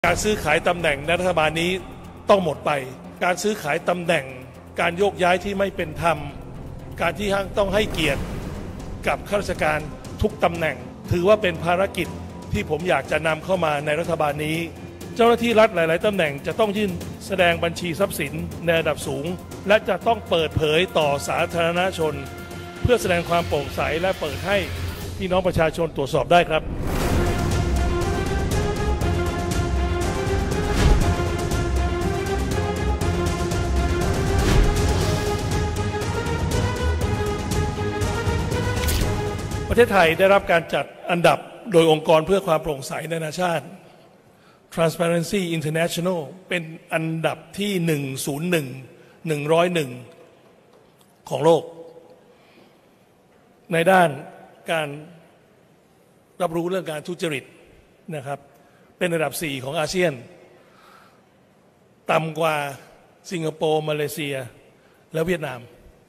การซื้อขายตำแหน่งในรัฐบาลนี้ต้องหมดไปการซื้อขายตำแหน่งการโยกย้ายที่ไม่เป็นธรรมการที่ต้องให้เกียรติกับข้าราชการทุกตำแหน่งถือว่าเป็นภารกิจที่ผมอยากจะนำเข้ามาในรัฐบาลนี้เจ้าหน้าที่รัฐหลายๆตำแหน่งจะต้องยื่นแสดงบัญชีทรัพย์สินในระดับสูงและจะต้องเปิดเผยต่อสาธารณชนเพื่อแสดงความโปร่งใสและเปิดให้พี่น้องประชาชนตรวจสอบได้ครับประเทศไทยได้รับการจัดอันดับโดยองค์กรเพื่อความโปร่งใสนานาชาติ Transparency International เป็นอันดับที่ 101 ของโลกในด้านการรับรู้เรื่องการทุจริตนะครับเป็นอันดับ 4 ของอาเซียนต่ำกว่าสิงคโปร์มาเลเซียและเวียดนาม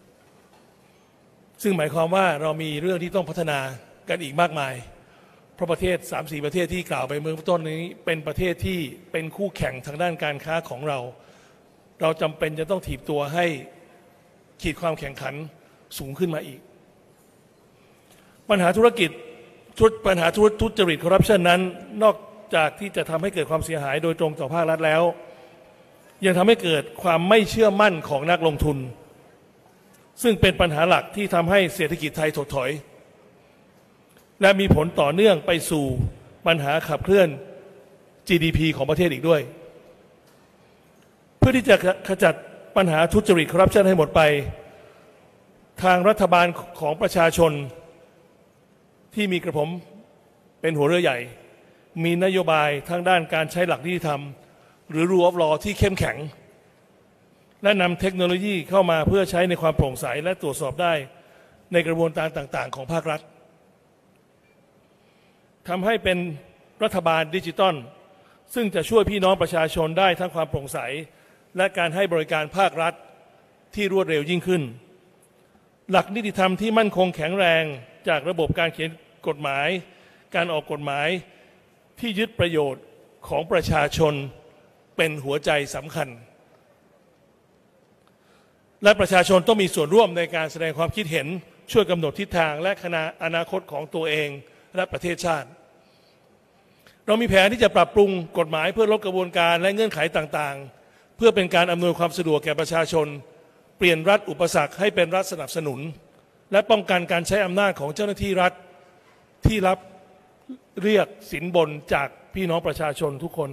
ซึ่งหมายความว่าเรามีเรื่องที่ต้องพัฒนากันอีกมากมายเพราะประเทศ 3-4 ประเทศที่กล่าวไปเมื่อต้นนี้เป็นประเทศที่เป็นคู่แข่งทางด้านการค้าของเราจำเป็นจะต้องถีบตัวให้ขีดความแข่งขันสูงขึ้นมาอีกปัญหาธุรกิจปัญหาทุจริตคอร์รัปชันนั้นนอกจากที่จะทำให้เกิดความเสียหายโดยตรงต่อภาครัฐแล้วยังทำให้เกิดความไม่เชื่อมั่นของนักลงทุนซึ่งเป็นปัญหาหลักที่ทำให้เศรษฐกิจไทยถดถอยและมีผลต่อเนื่องไปสู่ปัญหาขับเคลื่อน GDP ของประเทศอีกด้วยเพื่อที่จะขจัดปัญหาทุจริตคอร์รัปชันให้หมดไปทางรัฐบาลของประชาชนที่มีกระผมเป็นหัวเรือใหญ่มีนโยบายทางด้านการใช้หลักนิติธรรมหรือ Rule of Law ที่เข้มแข็งและนำเทคโนโลยีเข้ามาเพื่อใช้ในความโปร่งใสและตรวจสอบได้ในกระบวนการต่างๆของภาครัฐทำให้เป็นรัฐบาลดิจิตอลซึ่งจะช่วยพี่น้องประชาชนได้ทั้งความโปร่งใสและการให้บริการภาครัฐที่รวดเร็วยิ่งขึ้นหลักนิติธรรมที่มั่นคงแข็งแรงจากระบบการเขียนกฎหมายการออกกฎหมายที่ยึดประโยชน์ของประชาชนเป็นหัวใจสำคัญและประชาชนต้องมีส่วนร่วมในการแสดงความคิดเห็นช่วยกำหนดทิศทางและอนาคตของตัวเองและประเทศชาติเรามีแผนที่จะปรับปรุงกฎหมายเพื่อลดกระบวนการและเงื่อนไขต่างๆเพื่อเป็นการอำนวยความสะดวกแก่ประชาชนเปลี่ยนรัฐอุปสรรคให้เป็นรัฐสนับสนุนและป้องกันการใช้อำนาจของเจ้าหน้าที่รัฐที่รับเรียกสินบนจากพี่น้องประชาชนทุกคน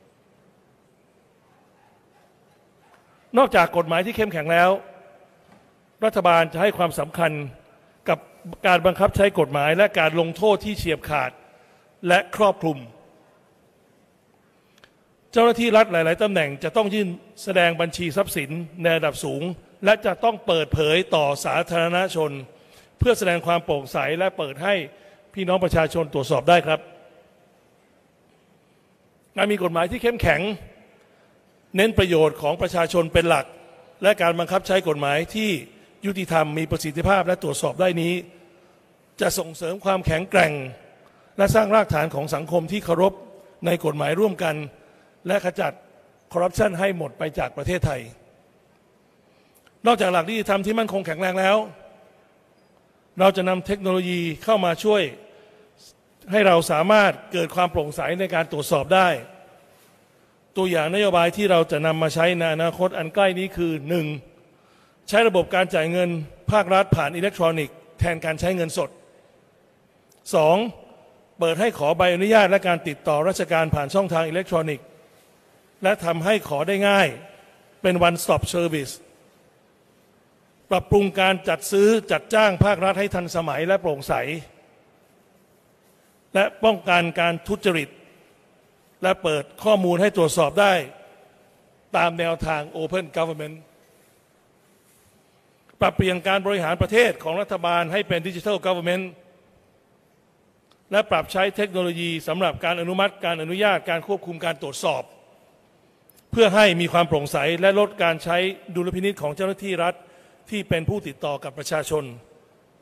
นอกจากกฎหมายที่เข้มแข็งแล้วรัฐบาลจะให้ความสำคัญกับการบังคับใช้กฎหมายและการลงโทษที่เฉียบขาดและครอบคลุมเจ้าหน้าที่รัฐหลายๆตำแหน่งจะต้องยื่นแสดงบัญชีทรัพย์สินในระดับสูงและจะต้องเปิดเผยต่อสาธารณชนเพื่อแสดงความโปร่งใสและเปิดให้พี่น้องประชาชนตรวจสอบได้ครับการมีกฎหมายที่เข้มแข็งเน้นประโยชน์ของประชาชนเป็นหลักและการบังคับใช้กฎหมายที่ยุติธรรมมีประสิทธิภาพและตรวจสอบได้นี้จะส่งเสริมความแข็งแกร่งและสร้างรากฐานของสังคมที่เคารพในกฎหมายร่วมกันและขจัดคอร์รัปชันให้หมดไปจากประเทศไทยนอกจากหลักนิติธรรมที่มั่นคงแข็งแรงแล้วเราจะนำเทคโนโลยีเข้ามาช่วยให้เราสามารถเกิดความโปร่งใสในการตรวจสอบได้ตัวอย่างนโยบายที่เราจะนำมาใช้ในอนาคตอันใกล้นี้คือ 1. ใช้ระบบการจ่ายเงินภาครัฐผ่านอิเล็กทรอนิกส์แทนการใช้เงินสด 2. เปิดให้ขอใบอนุญาตและการติดต่อราชการผ่านช่องทางอิเล็กทรอนิกส์และทำให้ขอได้ง่ายเป็น one stop service ปรับปรุงการจัดซื้อจัดจ้างภาครัฐให้ทันสมัยและโปร่งใสและป้องกันการทุจริตและเปิดข้อมูลให้ตรวจสอบได้ตามแนวทาง Open Government ปรับเปลี่ยนการบริหารประเทศของรัฐบาลให้เป็น Digital Government และปรับใช้เทคโนโลยีสำหรับการอนุมัติการอนุญาตการควบคุมการตรวจสอบเพื่อให้มีความโปร่งใสและลดการใช้ดุลพินิจของเจ้าหน้าที่รัฐที่เป็นผู้ติดต่อกับประชาชน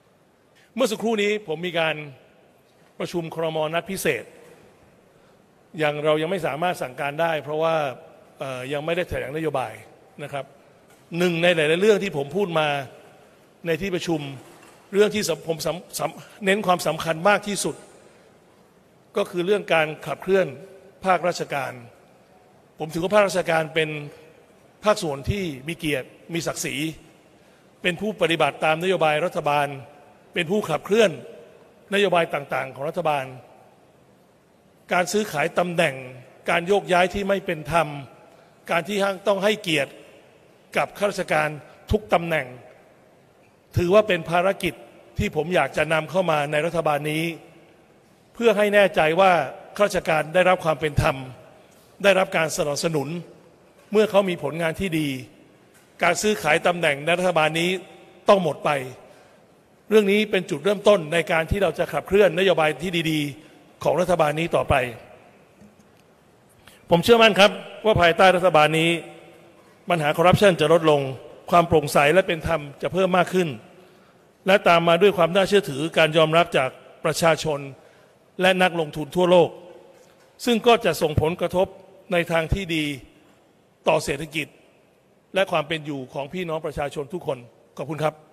เมื่อสักครู่นี้ผมมีการประชุมครม.นัดพิเศษเรายังไม่สามารถสั่งการได้เพราะว่ายังไม่ได้แถลงนโยบายนะครับหนึ่งในหลายๆเรื่องที่ผมพูดมาในที่ประชุมเรื่องที่ผมเน้นความสำคัญมากที่สุดก็คือเรื่องการขับเคลื่อนภาคราชการผมถือว่าภาคราชการเป็นภาคส่วนที่มีเกียรติมีศักดิ์ศรีเป็นผู้ปฏิบัติตามนโยบายรัฐบาลเป็นผู้ขับเคลื่อนนโยบายต่างๆของรัฐบาลการซื้อขายตำแหน่งการโยกย้ายที่ไม่เป็นธรรมการที่ต้องให้เกียรติกับข้าราชการทุกตำแหน่งถือว่าเป็นภารกิจที่ผมอยากจะนำเข้ามาในรัฐบาลนี้เพื่อให้แน่ใจว่าข้าราชการได้รับความเป็นธรรมได้รับการสนับสนุนเมื่อเขามีผลงานที่ดีการซื้อขายตำแหน่งในรัฐบาลนี้ต้องหมดไปเรื่องนี้เป็นจุดเริ่มต้นในการที่เราจะขับเคลื่อนนโยบายที่ดีๆของรัฐบาลนี้ต่อไปผมเชื่อมั่นครับว่าภายใต้รัฐบาลนี้ปัญหาคอร์รัปชันจะลดลงความโปร่งใสและเป็นธรรมจะเพิ่มมากขึ้นและตามมาด้วยความน่าเชื่อถือการยอมรับจากประชาชนและนักลงทุนทั่วโลกซึ่งก็จะส่งผลกระทบในทางที่ดีต่อเศรษฐกิจและความเป็นอยู่ของพี่น้องประชาชนทุกคนขอบคุณครับ